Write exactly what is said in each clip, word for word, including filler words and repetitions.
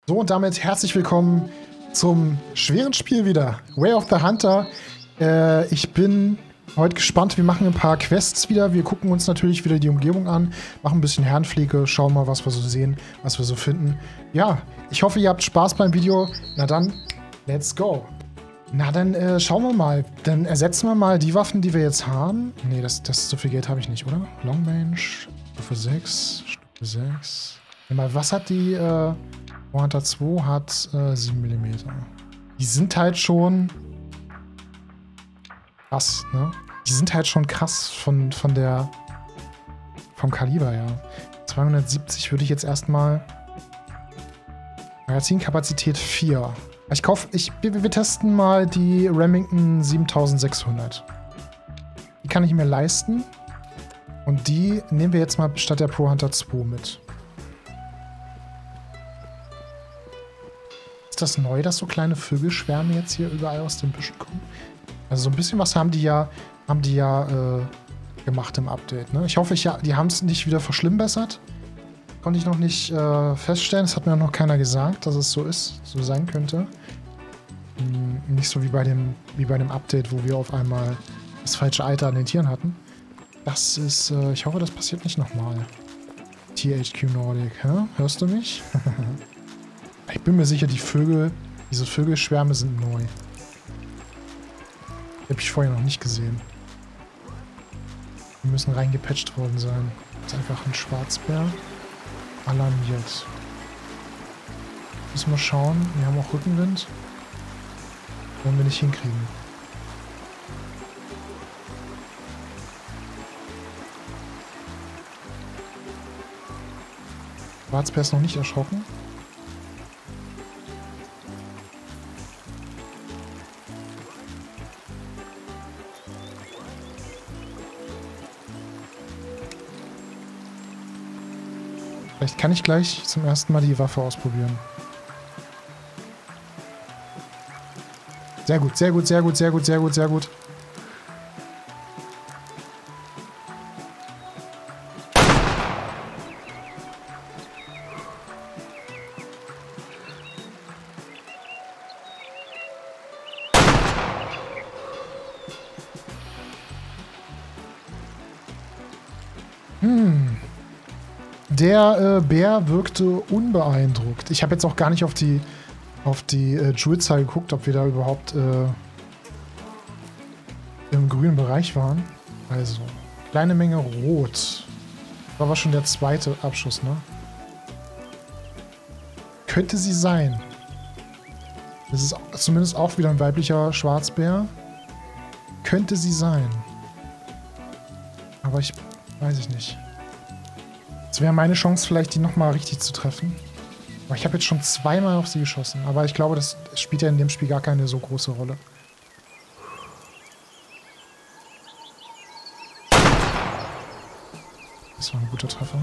So, und damit herzlich willkommen zum schweren Spiel wieder. Way of the Hunter. Äh, ich bin heute gespannt. Wir machen ein paar Quests wieder. Wir gucken uns natürlich wieder die Umgebung an, machen ein bisschen Herrenpflege, schauen mal, was wir so sehen, was wir so finden. Ja, ich hoffe, ihr habt Spaß beim Video. Na dann, let's go. Na dann äh, schauen wir mal. Dann ersetzen wir mal die Waffen, die wir jetzt haben. Nee, das, das so viel Geld habe ich nicht, oder? Long Range, Stufe sechs, Stufe sechs. Mal, was hat die äh, Hunter zwei hat äh, sieben Millimeter. Die sind halt schon krass, ne? Die sind halt schon krass von, von der vom Kaliber, ja. zweihundertsiebzig würde ich jetzt erstmal Magazinkapazität vier. Ich kaufe, ich, wir, wir testen mal die Remington siebentausendsechshundert. Die kann ich mir leisten. Und die nehmen wir jetzt mal statt der Pro Hunter zwei mit. Ist das neu, dass so kleine Vögelschwärme jetzt hier überall aus den Büschen kommen? Also so ein bisschen was haben die ja, haben die ja äh, gemacht im Update, ne? Ich hoffe, ich, ja, die haben es nicht wieder verschlimmbessert. Konnte ich noch nicht äh, feststellen. Das hat mir noch keiner gesagt, dass es so ist, so sein könnte. Hm, nicht so wie bei dem, wie bei dem Update, wo wir auf einmal das falsche Alter an den Tieren hatten. Das ist, äh, ich hoffe, das passiert nicht nochmal. T H Q Nordic, hä? Hörst du mich? Ich bin mir sicher, die Vögel, diese Vögelschwärme sind neu. Die habe ich vorher noch nicht gesehen. Die müssen reingepatcht worden sein. Das ist einfach ein Schwarzbär. Alarmiert. Müssen wir schauen. Wir haben auch Rückenwind. Wollen wir nicht hinkriegen. Schwarzbär ist noch nicht erschrocken. Vielleicht kann ich gleich zum ersten Mal die Waffe ausprobieren. Sehr gut, sehr gut, sehr gut, sehr gut, sehr gut, sehr gut. Hm. Der äh, Bär wirkte unbeeindruckt. Ich habe jetzt auch gar nicht auf die auf die äh, Joule-Zahl geguckt, ob wir da überhaupt äh, im grünen Bereich waren. Also, kleine Menge Rot. War aber schon der zweite Abschuss, ne? Könnte sie sein. Das ist zumindest auch wieder ein weiblicher Schwarzbär. Könnte sie sein. Aber ich weiß ich nicht. Das wäre meine Chance, vielleicht die nochmal richtig zu treffen. Aber ich habe jetzt schon zweimal auf sie geschossen. Aber ich glaube, das spielt ja in dem Spiel gar keine so große Rolle. Das war ein guter Treffer.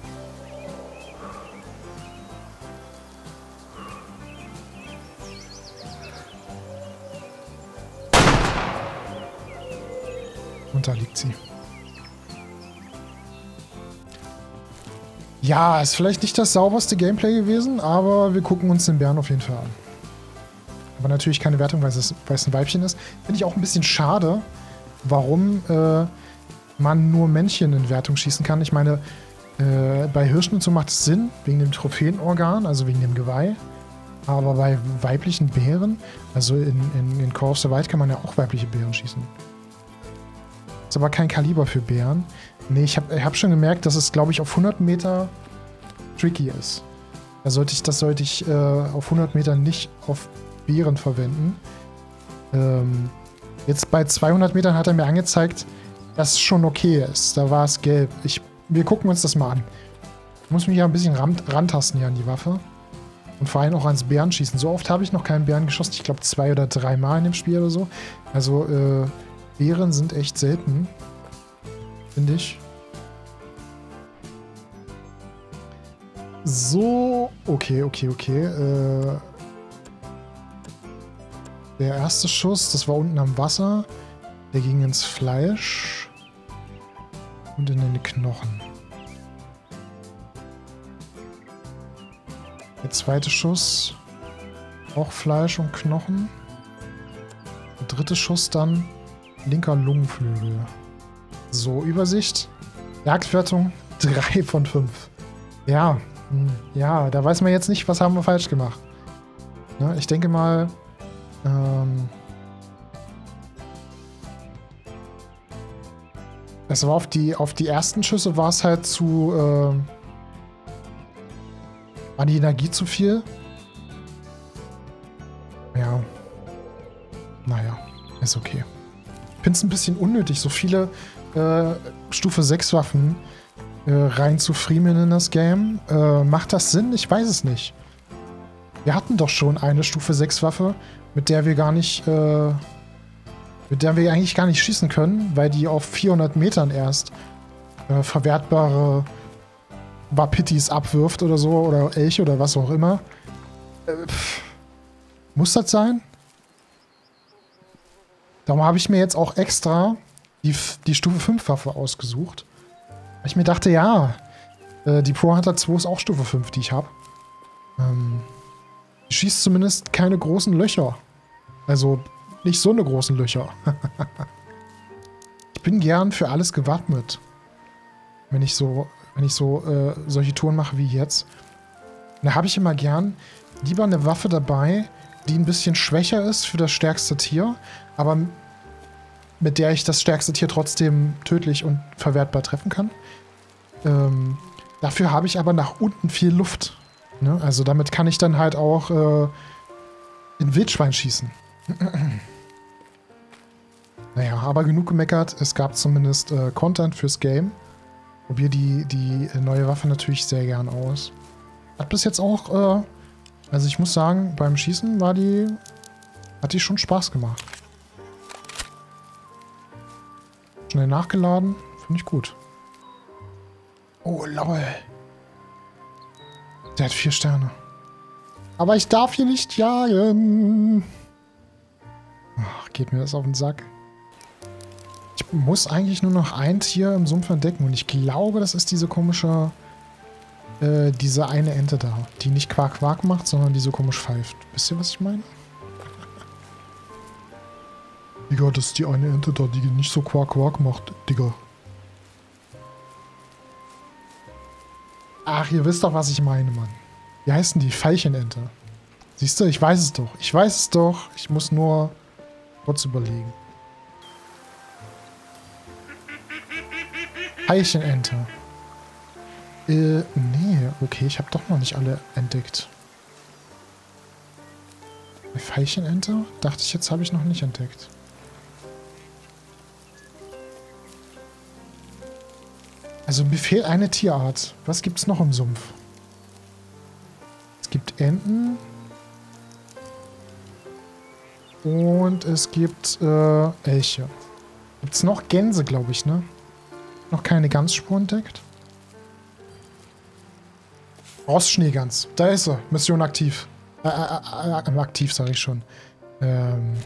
Und da liegt sie. Ja, ist vielleicht nicht das sauberste Gameplay gewesen, aber wir gucken uns den Bären auf jeden Fall an. Aber natürlich keine Wertung, weil es, weil es ein Weibchen ist. Finde ich auch ein bisschen schade, warum äh, man nur Männchen in Wertung schießen kann. Ich meine, äh, bei Hirschen und so macht es Sinn, wegen dem Trophäenorgan, also wegen dem Geweih. Aber bei weiblichen Bären, also in, in, in Call of the Wild kann man ja auch weibliche Bären schießen. Ist aber kein Kaliber für Bären. Nee, ich habe ich hab schon gemerkt, dass es, glaube ich, auf hundert Meter tricky ist. Da sollte ich, das sollte ich äh, auf hundert Meter nicht auf Bären verwenden. Ähm, jetzt bei zweihundert Metern hat er mir angezeigt, dass es schon okay ist. Da war es gelb. Ich, wir gucken uns das mal an. Ich muss mich ja ein bisschen ran, rantasten hier an die Waffe. Und vor allem auch ans Bärenschießen. So oft habe ich noch keinen Bären geschossen. Ich glaube zwei oder drei Mal in dem Spiel oder so. Also, äh, Bären sind echt selten. Finde ich. So, okay, okay, okay. Äh, der erste Schuss, das war unten am Wasser. Der ging ins Fleisch und in den Knochen. Der zweite Schuss. Auch Fleisch und Knochen. Der dritte Schuss dann linker Lungenflügel. So, Übersicht. Jagdwertung drei von fünf. Ja, ja, da weiß man jetzt nicht, was haben wir falsch gemacht. Ne, ich denke mal, ähm, es war auf die, auf die ersten Schüsse war es halt zu, äh, war die Energie zu viel? Ja. Naja, ist okay. Ich finde es ein bisschen unnötig, so viele äh, Stufe sechs Waffen äh, rein zu friemeln in das Game. Äh, macht das Sinn? Ich weiß es nicht. Wir hatten doch schon eine Stufe sechs Waffe, mit der wir gar nicht, äh, mit der wir eigentlich gar nicht schießen können, weil die auf vierhundert Metern erst äh, verwertbare Wapitis abwirft oder so, oder Elche oder was auch immer. Äh, pff. Muss das sein? Darum habe ich mir jetzt auch extra die, die Stufe fünf Waffe ausgesucht. Weil ich mir dachte, ja, äh, die Pro Hunter zwei ist auch Stufe fünf, die ich habe. Ähm, die schießt zumindest keine großen Löcher. Also nicht so eine großen Löcher. Ich bin gern für alles gewappnet. Wenn ich so, wenn ich so äh, solche Touren mache wie jetzt. Da habe ich immer gern lieber eine Waffe dabei, die ein bisschen schwächer ist für das stärkste Tier, aber mit der ich das stärkste Tier trotzdem tödlich und verwertbar treffen kann. Ähm, dafür habe ich aber nach unten viel Luft. Ne? Also damit kann ich dann halt auch äh, in Wildschwein schießen. Naja, aber genug gemeckert. Es gab zumindest äh, Content fürs Game. Probiere die, die neue Waffe natürlich sehr gern aus. Hat bis jetzt auch, äh, also ich muss sagen, beim Schießen war die, hat die schon Spaß gemacht. Schnell nachgeladen, finde ich gut. Oh, lol. Der hat vier Sterne. Aber ich darf hier nicht jagen. Ach, geht mir das auf den Sack. Ich muss eigentlich nur noch ein Tier im Sumpf entdecken. Und ich glaube, das ist diese komische... Äh, diese eine Ente da. Die nicht Quark-Quark macht, sondern die so komisch pfeift. Wisst ihr, was ich meine? Digga, das ist die eine Ente da, die nicht so Quark-Quark macht. Digga. Ach, ihr wisst doch, was ich meine, Mann. Wie heißt denn die? Veilchenente. Siehst du, ich weiß es doch. Ich weiß es doch. Ich muss nur kurz überlegen. Veilchenente. Äh, nee. Okay, ich habe doch noch nicht alle entdeckt. Eine Veilchenente? Dachte ich, jetzt habe ich noch nicht entdeckt. Also mir fehlt eine Tierart. Was gibt's noch im Sumpf? Es gibt Enten. Und es gibt äh, Elche. Gibt's noch Gänse, glaube ich, ne? Noch keine Ganzspur entdeckt. Rostschneegans. Da ist sie. Mission aktiv. Äh, äh, äh, aktiv, sage ich schon. Ähm,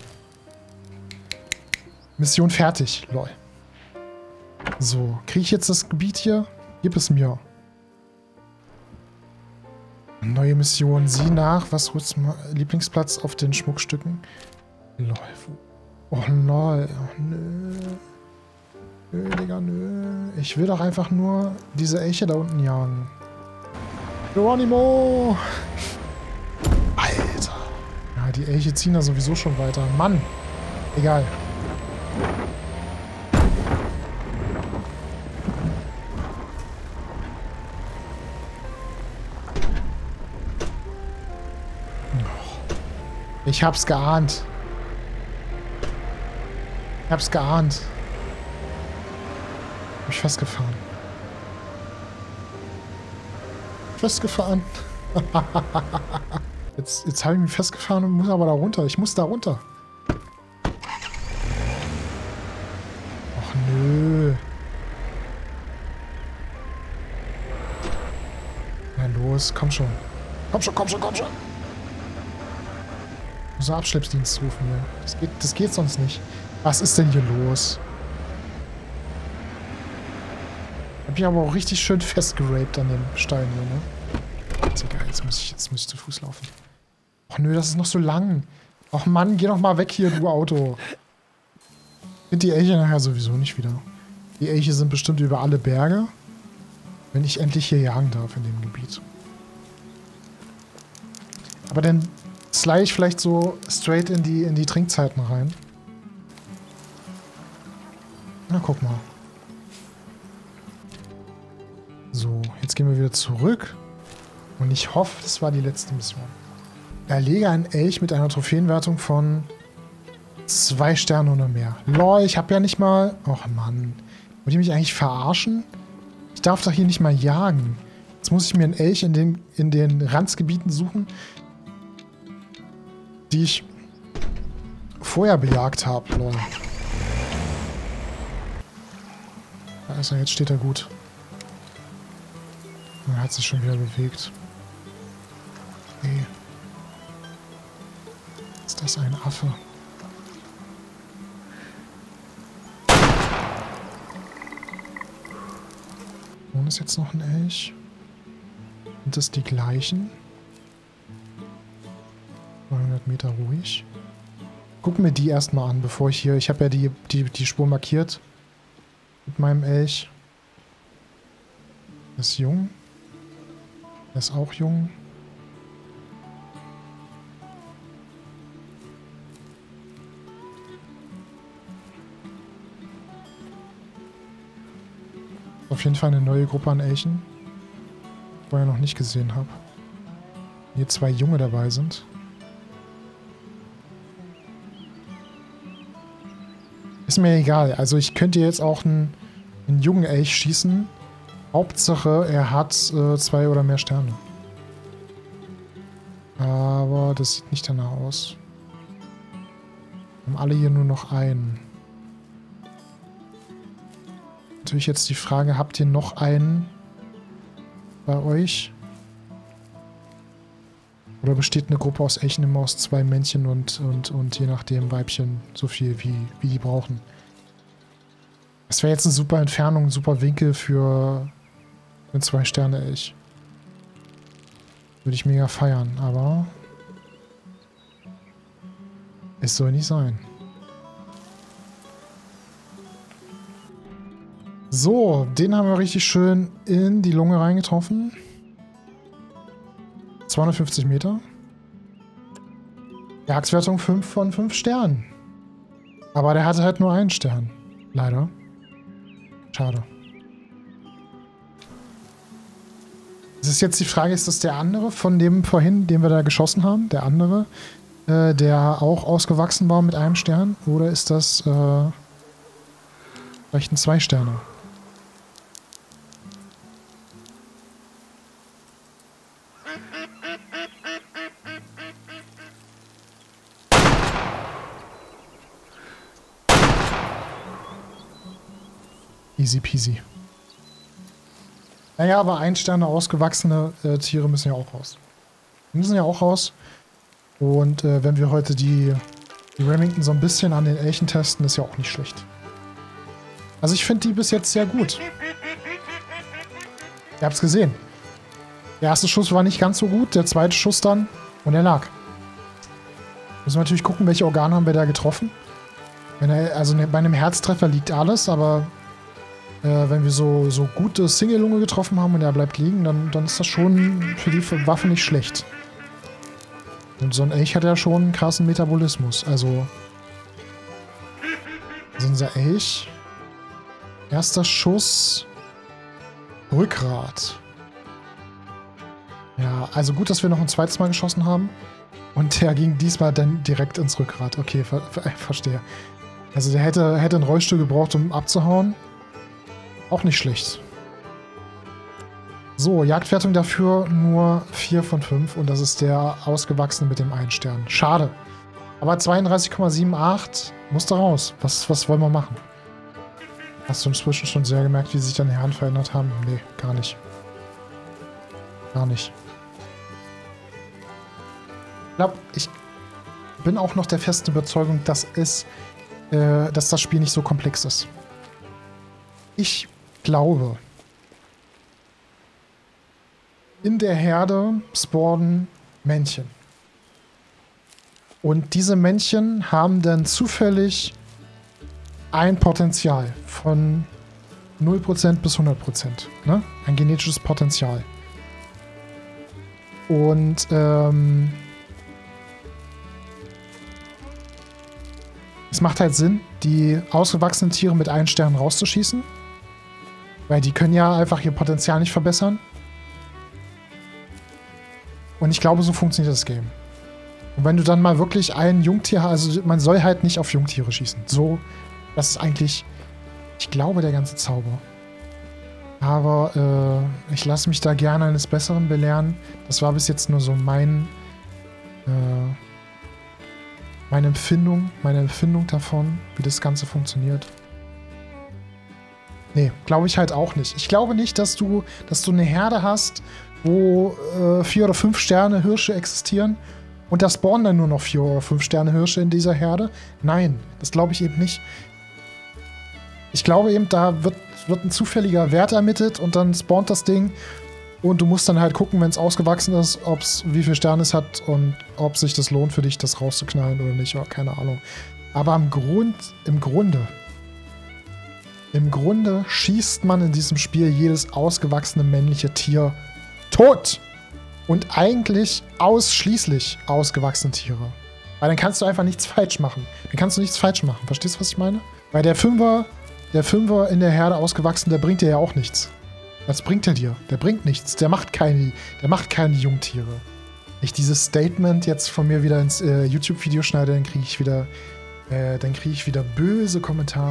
Mission fertig. Lol. So, kriege ich jetzt das Gebiet hier? Gib es mir. Neue Mission. Sieh nach. Was holst du? Lieblingsplatz auf den Schmuckstücken? Lol. Oh, lol. Oh, nö. Nö, Digga, nö. Ich will doch einfach nur diese Elche da unten jagen. Geronimo! Alter. Ja, die Elche ziehen da sowieso schon weiter. Mann. Egal. Ich hab's geahnt. Ich hab's geahnt. Hab ich festgefahren. Festgefahren. jetzt jetzt habe ich mich festgefahren und muss aber da runter. Ich muss da runter. Och nö. Na los, komm schon. Komm schon, komm schon, komm schon. Ich muss einen Abschleppsdienst rufen hier. Das geht, das geht sonst nicht. Was ist denn hier los? Ich hab mich aber auch richtig schön festgeraped an dem Stein hier, ne? Digga, jetzt muss ich, jetzt muss ich zu Fuß laufen. Och nö, das ist noch so lang. Och Mann, geh doch mal weg hier, du Auto. Ich finde die Elche nachher sowieso nicht wieder. Die Elche sind bestimmt über alle Berge. Wenn ich endlich hier jagen darf in dem Gebiet. Aber dann slide ich vielleicht so straight in die, in die Trinkzeiten rein. Na, guck mal. So, jetzt gehen wir wieder zurück. Und ich hoffe, das war die letzte Mission. Erlege einen Elch mit einer Trophäenwertung von zwei Sternen oder mehr. Lol, ich habe ja nicht mal... Och Mann. Wollt ihr mich eigentlich verarschen? Ich darf doch hier nicht mal jagen. Jetzt muss ich mir einen Elch in den, in den Ranzgebieten suchen, die ich vorher bejagt habe. Lol. Da ist er, jetzt steht er gut. Er hat sich schon wieder bewegt. Okay. Ist das ein Affe? Und ist jetzt noch ein Elch? Sind das die gleichen? zweihundert Meter ruhig. Gucken wir die erstmal an, bevor ich hier... Ich habe ja die, die, die Spur markiert. Mit meinem Elch. Der ist jung. Der ist auch jung. Auf jeden Fall eine neue Gruppe an Elchen. Die ich vorher noch nicht gesehen habe. Hier zwei Junge dabei sind. Ist mir egal. Also ich könnte jetzt auch einen, einen jungen Elch schießen. Hauptsache, er hat äh, zwei oder mehr Sterne. Aber das sieht nicht danach aus. Wir haben alle hier nur noch einen. Natürlich jetzt die Frage, habt ihr noch einen bei euch? Oder besteht eine Gruppe aus Elchen immer aus zwei Männchen und, und, und je nachdem Weibchen so viel, wie, wie die brauchen? Das wäre jetzt eine super Entfernung, ein super Winkel für einen Zwei-Sterne-Elch. Würde ich mega feiern, aber es soll nicht sein. So, den haben wir richtig schön in die Lunge reingetroffen. zweihundertfünfzig Meter. Jagdwertung fünf von fünf Sternen. Aber der hatte halt nur einen Stern. Leider. Schade. Es ist jetzt die Frage, ist das der andere von dem vorhin, den wir da geschossen haben? Der andere, äh, der auch ausgewachsen war mit einem Stern? Oder ist das äh, vielleicht ein Zwei-Sterner? Easy peasy. Naja, aber ein Sterne ausgewachsene äh, Tiere müssen ja auch raus. Die müssen ja auch raus. Und äh, wenn wir heute die, die Remington so ein bisschen an den Elchen testen, ist ja auch nicht schlecht. Also ich finde die bis jetzt sehr gut. Ihr habt's gesehen. Der erste Schuss war nicht ganz so gut, der zweite Schuss dann und er lag. Müssen wir natürlich gucken, welche Organe haben wir da getroffen. Wenn er, also bei einem Herztreffer liegt alles, aber Äh, wenn wir so, so gute Single-Lunge getroffen haben und er bleibt liegen, dann, dann ist das schon für die Waffe nicht schlecht. Und so ein Elch hat ja schon einen krassen Metabolismus. Also, also unser Elch. Erster Schuss. Rückgrat. Ja, also gut, dass wir noch ein zweites Mal geschossen haben. Und der ging diesmal dann direkt ins Rückgrat. Okay, ver ver verstehe. Also der hätte, hätte einen Rollstuhl gebraucht, um abzuhauen. Auch nicht schlecht. So, Jagdwertung dafür nur vier von fünf und das ist der ausgewachsene mit dem einen Stern. Schade. Aber zweiunddreißig Komma achtundsiebzig musste raus. Was, was wollen wir machen? Hast du inzwischen schon sehr gemerkt, wie sich deine Herren verändert haben? Nee, gar nicht. Gar nicht. Ich glaube, ich bin auch noch der festen Überzeugung, dass es, äh, dass das Spiel nicht so komplex ist. Ich glaube, in der Herde spawnen Männchen. Und diese Männchen haben dann zufällig ein Potenzial von null Prozent bis hundert Prozent. Ne? Ein genetisches Potenzial. Und ähm, es macht halt Sinn, die ausgewachsenen Tiere mit einen Stern rauszuschießen. Weil die können ja einfach ihr Potenzial nicht verbessern. Und ich glaube, so funktioniert das Game. Und wenn du dann mal wirklich ein Jungtier hast, also man soll halt nicht auf Jungtiere schießen. So, das ist eigentlich, ich glaube, der ganze Zauber. Aber äh, ich lasse mich da gerne eines Besseren belehren. Das war bis jetzt nur so mein, äh, meine Empfindung, meine Empfindung davon, wie das Ganze funktioniert. Nee, glaube ich halt auch nicht. Ich glaube nicht, dass du, dass du eine Herde hast, wo äh, vier oder fünf Sterne Hirsche existieren und da spawnen dann nur noch vier oder fünf Sterne Hirsche in dieser Herde. Nein, das glaube ich eben nicht. Ich glaube eben, da wird, wird ein zufälliger Wert ermittelt und dann spawnt das Ding und du musst dann halt gucken, wenn es ausgewachsen ist, ob's, wie viele Sterne es hat und ob sich das lohnt für dich, das rauszuknallen oder nicht. Oh, keine Ahnung. Aber im, Grund, im Grunde Im Grunde schießt man in diesem Spiel jedes ausgewachsene männliche Tier tot. Und eigentlich ausschließlich ausgewachsene Tiere. Weil dann kannst du einfach nichts falsch machen. Dann kannst du nichts falsch machen. Verstehst du, was ich meine? Weil der Fünfer, der Fünfer in der Herde ausgewachsen, der bringt dir ja auch nichts. Was bringt er dir? Der bringt nichts. Der macht keine, der macht keine Jungtiere. Wenn ich dieses Statement jetzt von mir wieder ins äh, YouTube-Video schneide, dann kriege ich wieder, äh, dann kriege ich wieder böse Kommentare.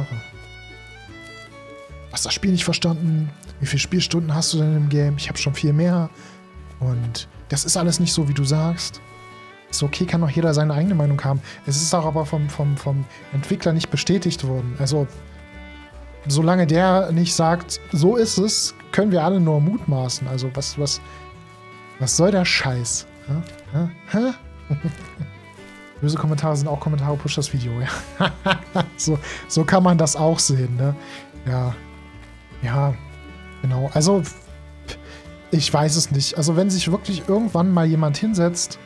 Hast das Spiel nicht verstanden? Wie viele Spielstunden hast du denn im Game? Ich habe schon viel mehr. Und das ist alles nicht so, wie du sagst. Ist okay, kann doch jeder seine eigene Meinung haben. Es ist auch aber vom, vom, vom Entwickler nicht bestätigt worden. Also, solange der nicht sagt, so ist es, können wir alle nur mutmaßen. Also, was, was, was soll der Scheiß? Hä? Hä? Hä? Böse Kommentare sind auch Kommentare, push das Video. Ja. so, so kann man das auch sehen, ne? Ja. Ja, genau. Also, ich weiß es nicht. Also, wenn sich wirklich irgendwann mal jemand hinsetzt,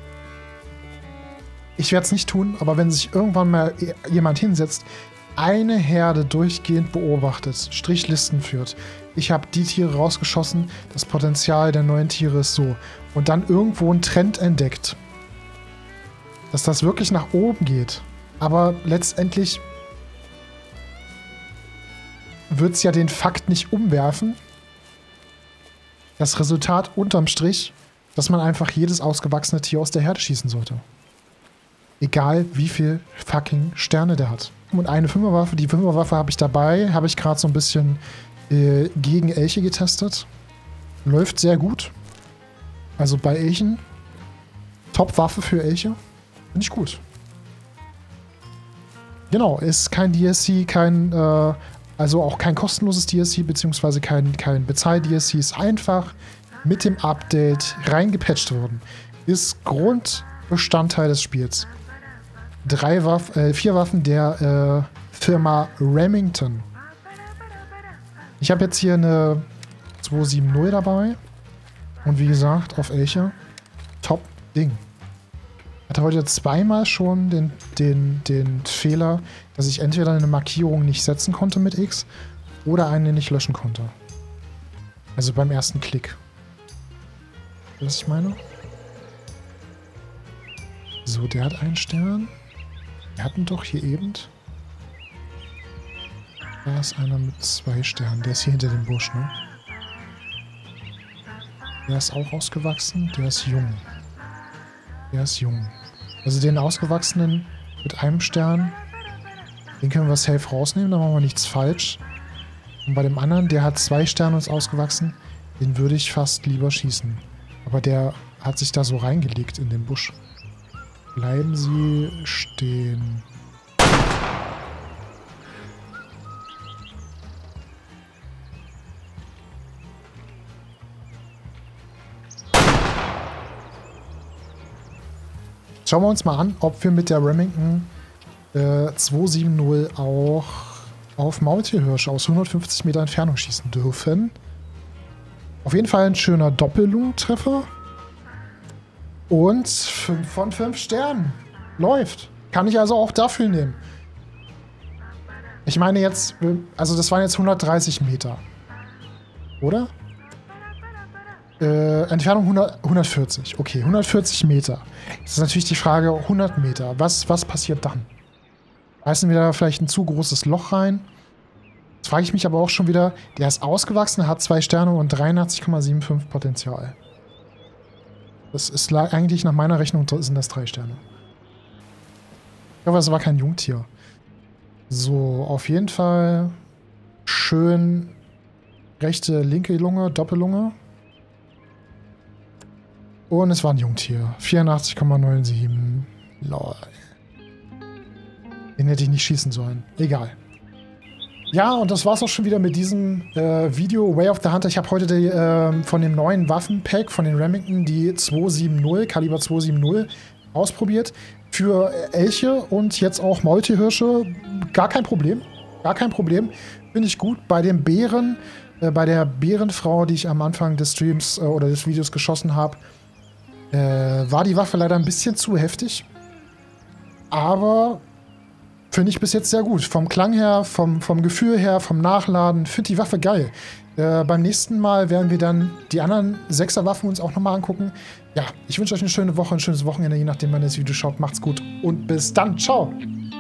ich werde es nicht tun, aber wenn sich irgendwann mal jemand hinsetzt, eine Herde durchgehend beobachtet, Strichlisten führt, ich habe die Tiere rausgeschossen, das Potenzial der neuen Tiere ist so, und dann irgendwo einen Trend entdeckt, dass das wirklich nach oben geht, aber letztendlich wird es ja den Fakt nicht umwerfen. Das Resultat unterm Strich, dass man einfach jedes ausgewachsene Tier aus der Herde schießen sollte. Egal, wie viel fucking Sterne der hat. Und eine Fünferwaffe, die Fünferwaffe habe ich dabei, habe ich gerade so ein bisschen äh, gegen Elche getestet. Läuft sehr gut. Also bei Elchen. Top-Waffe für Elche. Finde ich gut. Genau, ist kein D L C, kein, äh, also auch kein kostenloses D L C, beziehungsweise kein, kein Bezahl-D L C, ist einfach mit dem Update reingepatcht worden. Ist Grundbestandteil des Spiels. Drei Waffen, äh, vier Waffen der äh, Firma Remington. Ich habe jetzt hier eine zwei sieben null dabei. Und wie gesagt, auf Elche. Top Ding. Ich hatte heute zweimal schon den, den, den Fehler, dass ich entweder eine Markierung nicht setzen konnte mit X oder eine nicht löschen konnte. Also beim ersten Klick. Was ich meine? So, der hat einen Stern. Wir hatten doch hier eben. Da ist einer mit zwei Sternen. Der ist hier hinter dem Busch, ne? Der ist auch ausgewachsen. Der ist jung. Der ist jung. Also den ausgewachsenen mit einem Stern, den können wir safe rausnehmen, da machen wir nichts falsch. Und bei dem anderen, der hat zwei Sterne und ist ausgewachsen, den würde ich fast lieber schießen. Aber der hat sich da so reingelegt in den Busch. Bleiben Sie stehen. Schauen wir uns mal an, ob wir mit der Remington äh, zwei sieben null auch auf Maultierhirsche aus hundertfünfzig Meter Entfernung schießen dürfen. Auf jeden Fall ein schöner Doppellungentreffer. Und fünf von fünf Sternen. Läuft. Kann ich also auch dafür nehmen. Ich meine jetzt, also das waren jetzt hundertdreißig Meter. Oder? Äh, Entfernung hundert, hundertvierzig. Okay, hundertvierzig Meter. Jetzt ist natürlich die Frage, hundert Meter. Was, was passiert dann? Reißen wir da vielleicht ein zu großes Loch rein? Jetzt frage ich mich aber auch schon wieder, der ist ausgewachsen, hat zwei Sterne und dreiundachtzig Komma fünfundsiebzig Potenzial. Das ist eigentlich nach meiner Rechnung sind das drei Sterne. Ich hoffe, das war kein Jungtier. So, auf jeden Fall schön rechte, linke Lunge, Doppellunge. Und es war ein Jungtier. vierundachtzig Komma siebenundneunzig. Lol. Den hätte ich nicht schießen sollen. Egal. Ja, und das war's auch schon wieder mit diesem äh, Video Way of the Hunter. Ich habe heute die, äh, von dem neuen Waffenpack von den Remington die zweihundertsiebzig, Kaliber zweihundertsiebzig ausprobiert. Für Elche und jetzt auch Maultierhirsche. Gar kein Problem. Gar kein Problem. Finde ich gut. Bei den Bären, äh, bei der Bärenfrau, die ich am Anfang des Streams äh, oder des Videos geschossen habe, äh, war die Waffe leider ein bisschen zu heftig. Aber finde ich bis jetzt sehr gut. Vom Klang her, vom, vom Gefühl her, vom Nachladen. Finde die Waffe geil. Äh, beim nächsten Mal werden wir dann die anderen Sechser-Waffen uns auch nochmal angucken. Ja, ich wünsche euch eine schöne Woche, ein schönes Wochenende, je nachdem, wann ihr das Video schaut. Macht's gut und bis dann. Ciao!